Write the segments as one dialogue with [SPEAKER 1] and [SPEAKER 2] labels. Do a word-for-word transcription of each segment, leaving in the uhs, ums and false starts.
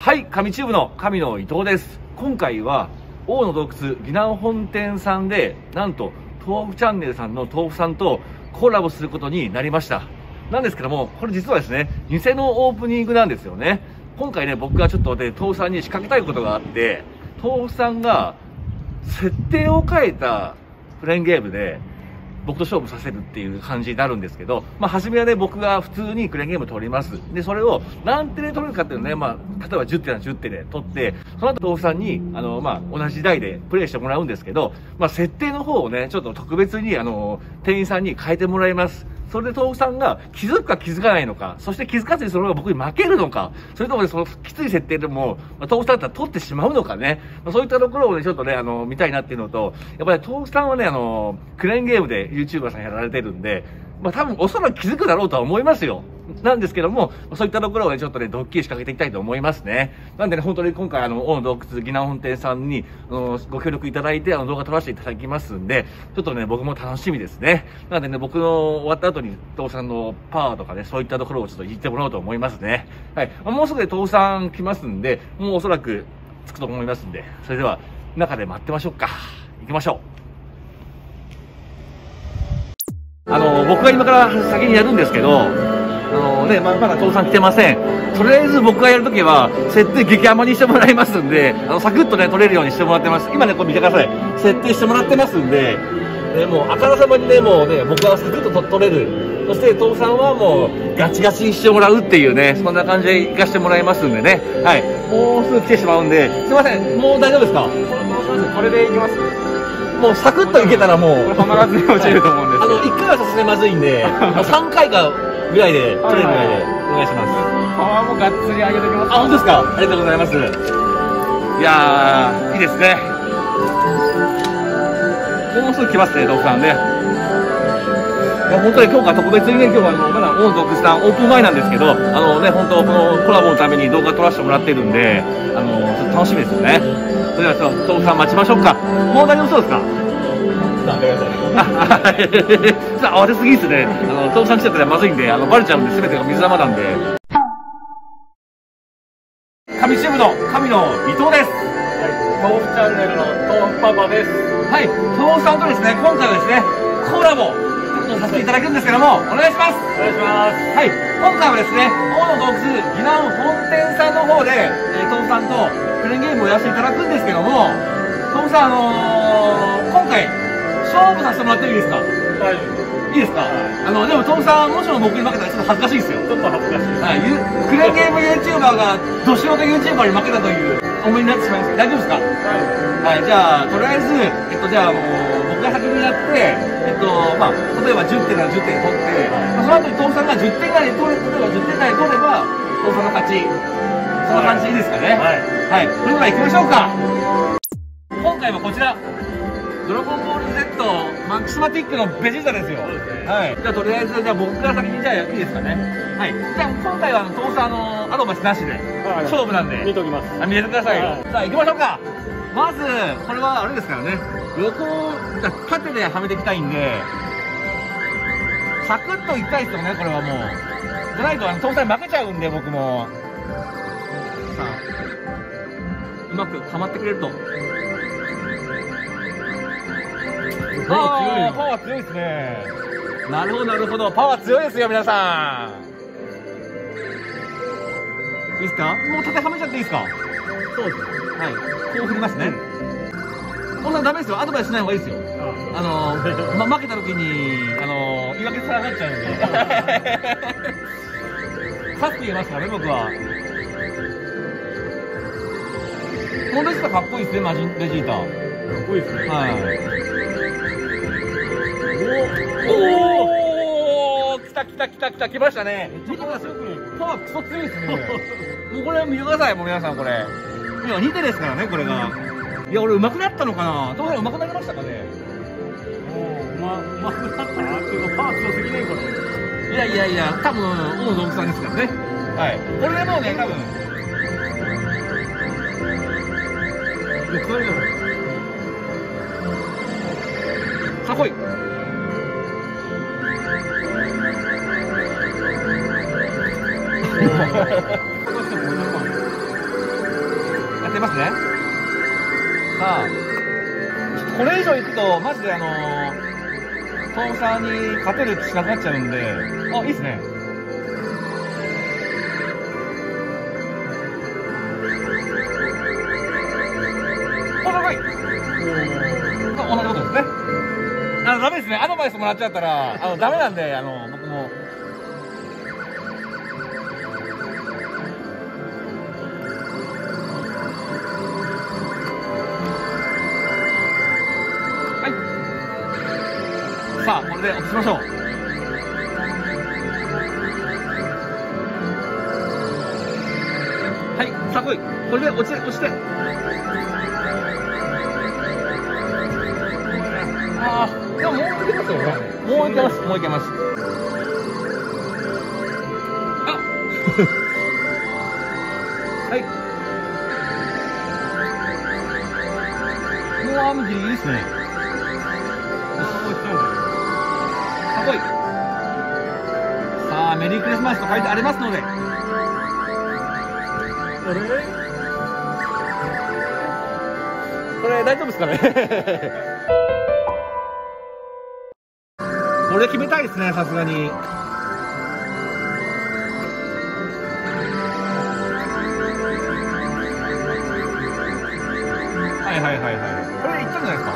[SPEAKER 1] はい、神チューブの神の伊藤です。今回は大野洞窟宜南本店さんで、なんと豆腐チャンネルさんの豆腐さんとコラボすることになりました。なんですけども、これ実はですね、偽のオープニングなんですよね。今回ね、僕がちょっとね、豆腐さんに仕掛けたいことがあって、豆腐さんが設定を変えたクレーンゲームで僕と勝負させるっていう感じになるんですけど、まあ、初めはね、僕が普通にクレーンゲーム取ります。で、それを何手で取れるかっていうのね、まあ、例えばじゅってならじゅってで取って、その後豆腐さんに、あの、まあ、同じ台でプレイしてもらうんですけど、まあ、設定の方をね、ちょっと特別に、あの、店員さんに変えてもらいます。それで豆腐さんが気づくか気づかないのか、そして気づかずにそれが僕に負けるのか、それともね、そのきつい設定でも、まあ、豆腐さんだったら取ってしまうのかね、まあ、そういったところをね、ちょっとね、あの、見たいなっていうのと、やっぱり豆腐さんはね、あの、クレーンゲームで YouTuber さんやられてるんで、まあ多分おそらく気づくだろうとは思いますよ。なんですけども、そういったところをね、ちょっとね、ドッキリ仕掛けていきたいと思いますね。なんでね、本当に今回、あの、大野洞窟宜南本店さんに、あの、ご協力いただいて、あの、動画撮らせていただきますんで、ちょっとね、僕も楽しみですね。なんでね、僕の終わった後に、豆腐さんのパワーとかね、そういったところをちょっと言ってもらおうと思いますね。はい。まあ、もうすぐで豆腐さん来ますんで、もうおそらく着くと思いますんで、それでは、中で待ってましょうか。行きましょう。あの、僕が今から先にやるんですけど、あのね、ま、まだ豆腐さん来てません。とりあえず僕がやるときは、設定激甘にしてもらいますんで、あの、サクッとね、取れるようにしてもらってます。今ね、これ見てください。設定してもらってますんで、ね、もう、あからさまにね、もうね、僕はサクッと取れる。そして、豆腐さんはもう、ガチガチにしてもらうっていうね、そんな感じで行かしてもらいますんでね。はい。もうすぐ来てしまうんで、すいません、もう大丈夫ですか？
[SPEAKER 2] これでいきます。
[SPEAKER 1] もうサクッといけたらもう
[SPEAKER 2] 必ずに落ちると思うんですけど、
[SPEAKER 1] あのいっかいはさすがにまずいんでさんかいかぐらいで取れるぐらいでお願いします。
[SPEAKER 2] パワーもがっつり上げておきます。
[SPEAKER 1] あ、本当ですか？ありがとうございます。いやー、いいですね。もうすぐ来ますね、豆腐さんね。いや、本当に今日から特別にね、今日はあのまだ大野洞窟さんオープン前なんですけど、あのね、本当このコラボのために動画撮らせてもらってるんで、あのちょっと楽しみですよね。それではちょっと豆腐さん待ちましょうか。もう大丈夫そうですか？
[SPEAKER 2] なんでください。
[SPEAKER 1] さあ、慌てすぎですね。あの豆腐さん来ちゃったらまずいんで、あのバレちゃうんで、全てが水玉なんで。神チューブの神の伊藤です。
[SPEAKER 2] はい、豆腐チャンネルの豆腐パパです。
[SPEAKER 1] はい、豆腐さんとですね、今回はですね、コラボさせていただくんですけども、お願いします。
[SPEAKER 2] お願いします。
[SPEAKER 1] はい、今回はですね、大野洞窟宜南本店さんの方で、えー、豆腐さんとクレーンゲームをやらせていただくんですけども、豆腐さん、あのー、今回勝負させてもらってもいいですか？
[SPEAKER 2] 大丈夫。
[SPEAKER 1] いいですか？はい、あのでも豆腐さん、もしも僕に負けたらちょっと恥ずかしいですよ。
[SPEAKER 2] ちょっと恥ずかしい。
[SPEAKER 1] はい、クレーンゲーム YouTuber がど素人 YouTuber に負けたという思いになってしまいますけど、大丈夫ですか？はい、はい、じゃあとりあえず、えっとじゃあもう僕が先にやって、えっとまあ例えばじゅってんならじゅってん取って、まあ、その後に豆腐さんがじゅってん以内に取れ、例えばじゅってん以内に取れば豆腐さんの勝ち。そんな感じでいいですかね？はい、はい、それでは行きましょうか。今回はこちら、ドラゴンボール Z マキシマティックのベジータですよ。はい。じゃあとりあえず、じゃあ僕から先にじゃあいいですかね。はい。じゃあ今回はあの豆腐さんのアドバイスなしで勝負なんで
[SPEAKER 2] 見ときます。
[SPEAKER 1] あ、見ててくださいよ。さあ行きましょうか。まずこれはあれですからね。横を縦ではめていきたいんで、サクッといきたいですよね。これはもう。じゃないとあの豆腐さんに負けちゃうんで僕も。さあうまくはまってくれると。ああ、パワー強いですね。なるほど、なるほど。パワー強いですよ、皆さん。いいですか？もう縦はめちゃっていいですか？
[SPEAKER 2] そうですね。
[SPEAKER 1] はい。こう振りますね。もうさんダメですよ。アドバイスしない方がいいですよ。あのー、ま、負けた時に、あのー、言い訳つながっちゃうんで。勝って言いますからね、僕は。このベジータかっこいいですね、マジンベジータ。か
[SPEAKER 2] っこいいですね。
[SPEAKER 1] はい。おお、来た来た来た来た来ましたね。見てください。パワークソ強いですね。もうこれ見てください、もう皆さんこれ。今に手ですからね、これが。いや、俺上手くなったのかな。どう上手くなりましたかね。
[SPEAKER 2] おお、うま上手くなったな。っていうかパワー強すぎねこれ。
[SPEAKER 1] いやいやいや、多分大野洞窟さんですからね。はい。これでもうね、多分。いや、これじゃない。さあ来い。 てますね。さあ、これ以上いくと、マジであのー、豆腐さんに勝てる気しなくなっちゃうんで、あ、いいっすね。お、高い。同じことですね。あの、ダメですね。アドバイスもらっちゃったら、あの、ダメなんで、あの、僕も。はい。さあ、これで落としましょう。はい、さあ来い。これで落ちて、落ちて。ああ、でももういけますよね。もういけます、もういけます。あはい。もうアームギリギリですね。さあ来い。さあ、メリークリスマスと書いてありますので。これこれ大丈夫ですかね。これ決めたいですね、さすがに。はいはいはいはい。これいったんじゃないですか。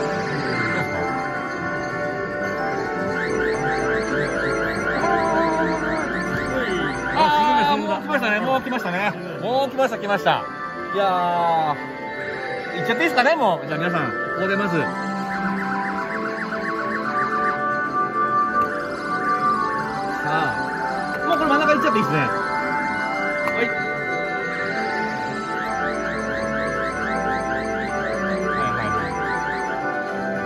[SPEAKER 1] ああ、もう来ましたね、もう来ましたね。もう来ました、来ました。いやー、いっちゃっていいですかね、もう。じゃあ皆さん、ここでまず。さあ、もうこれ真ん中いっちゃっていいですね。はい。はいはいはい。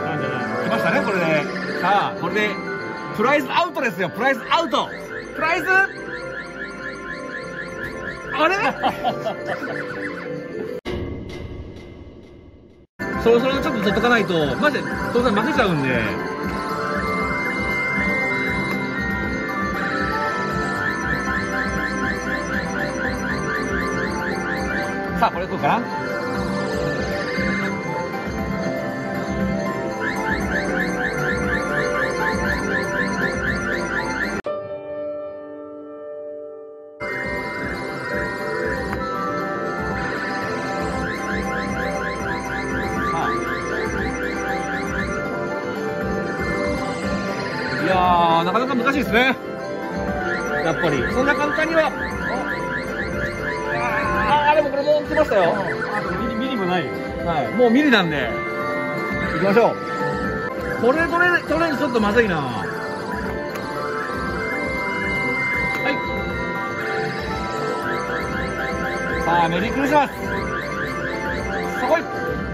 [SPEAKER 1] なんじゃないの。来ましたね、これで。さあ、これで、プライズアウトですよ、プライズアウト。プライズあれそろそろちょっと取っとかないと、マジで当然負けちゃうんで。さあ、これどうかな。いやー、なかなか難しいですね。やっぱりそんな簡単には。ああ、でもこれもう来ましたよ。
[SPEAKER 2] あとミリミリもないよ。
[SPEAKER 1] はい、もうミリなんで行きましょう。これ取れ取れるちょっとまずいな。はい。さあ、メリークリスマス。そこい。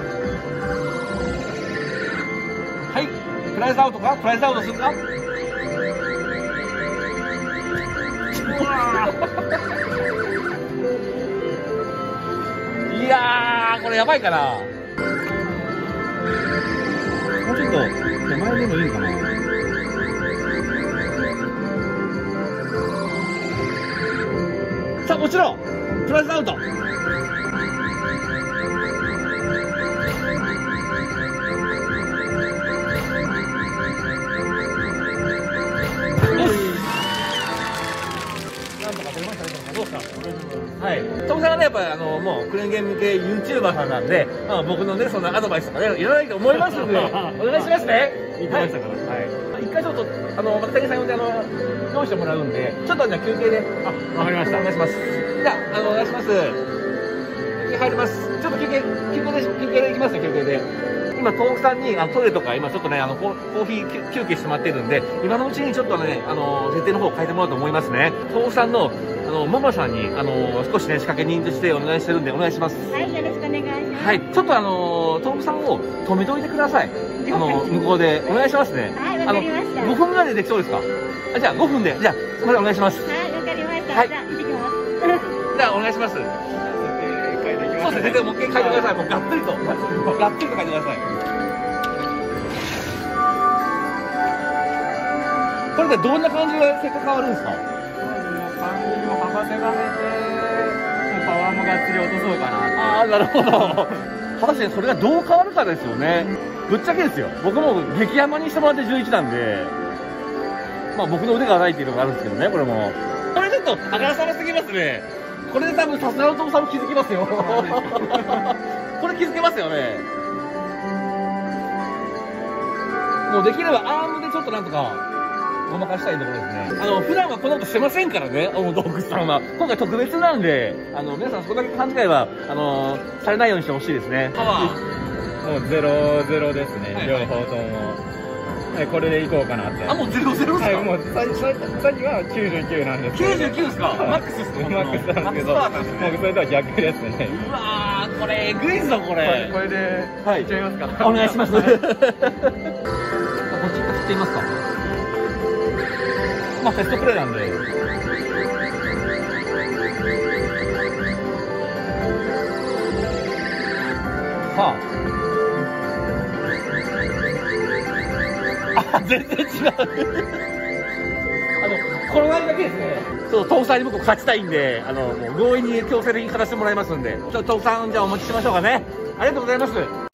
[SPEAKER 1] はい。プライズアウトか？プライズアウトするか？うわいやー、これやばいかな。もうちょっと手前でもいいのかな。さあ、落ちろ。プライズアウト。どうですか。はい。トムさんがね、やっぱりあのもうクレーンゲーム系 YouTuber さんなんで、まあ、僕のねそんなアドバイスとかねいらないと思いますのでお願いしますね。
[SPEAKER 2] 言ってましたから。はい。
[SPEAKER 1] 一回ちょっとあのまた店員さん呼んであの用意してもらうんで、ちょっとじゃあ休憩で。
[SPEAKER 2] あ、わかりました。
[SPEAKER 1] お願いします。じゃああのお願いします。休憩入ります。ちょっと休憩休憩で休憩で行きますね休憩で。今豆腐さんにあのトイレとか今ちょっとねあのコーヒー休憩してもらってるんで、今のうちにちょっとねあの設定の方を変えてもらおうと思いますね。豆腐さんのあのママさんにあの少しね仕掛け人としてお願いしてるんでお願いします。
[SPEAKER 3] はい、よろしくお願いします。
[SPEAKER 1] はい、ちょっとあの豆腐さんを止めといてください。あの向こうでお願いしますね。
[SPEAKER 3] はい、わかりました。
[SPEAKER 1] ごふんぐらいでできそうですか。あ、じゃあごふんで、じゃあすみませんお願いします。
[SPEAKER 3] はい、わかりました。
[SPEAKER 1] はい、
[SPEAKER 3] じゃあ行ってきます。
[SPEAKER 1] じゃあお願いします。そうですね、でもう一回書いてください。もうがっつりとがっつりと書いてください。これでどんな感じで結果変わるんですか。
[SPEAKER 2] 感じを幅狭めてパワーもがっつり落とそうかな。
[SPEAKER 1] あああ、なるほど。果たしてそれがどう変わるかですよね。ぶっちゃけですよ。僕も激山にしてもらってじゅういちなんで、まあ僕の腕がないっていうのがあるんですけどね、これも。これちょっとあからさますぎますね。これで多分さすがの父さんも気づきますよ。これ気づけますよね。もうできればアームでちょっとなんとかごまかしたいところですね。あの、普段はこんなことしてませんからね、オウム洞窟さんは。今回特別なんで、あの、皆さんそこだけ勘違いは、あのー、されないようにしてほしいですね。パワー。
[SPEAKER 2] もうゼロゼロですね、
[SPEAKER 1] はいはい
[SPEAKER 2] 両方とも。はい、これでいこうかなって。
[SPEAKER 1] あ、もうゼロゼロですか？
[SPEAKER 2] はい、もうさささっきはきゅうじゅうきゅうなんですけど。
[SPEAKER 1] きゅうじゅうきゅうですか？マックスですか？
[SPEAKER 2] マックスなんですけど、もうそれとは逆ですね。
[SPEAKER 1] うわー、これ、えぐいぞ、これ。
[SPEAKER 2] これで、
[SPEAKER 1] はい
[SPEAKER 2] いっちゃいますか？
[SPEAKER 1] お願いします。こっち振ってみますか？まあ、テストプレイなんで。はあ。あ、全然違う。あの、この割だけですね。そう、豆腐さんに僕勝ちたいんで、あの、もう強引に強制的に勝たせてもらいますんで。ちょっと豆腐さん、じゃあお待ちしましょうかね。ありがとうございます。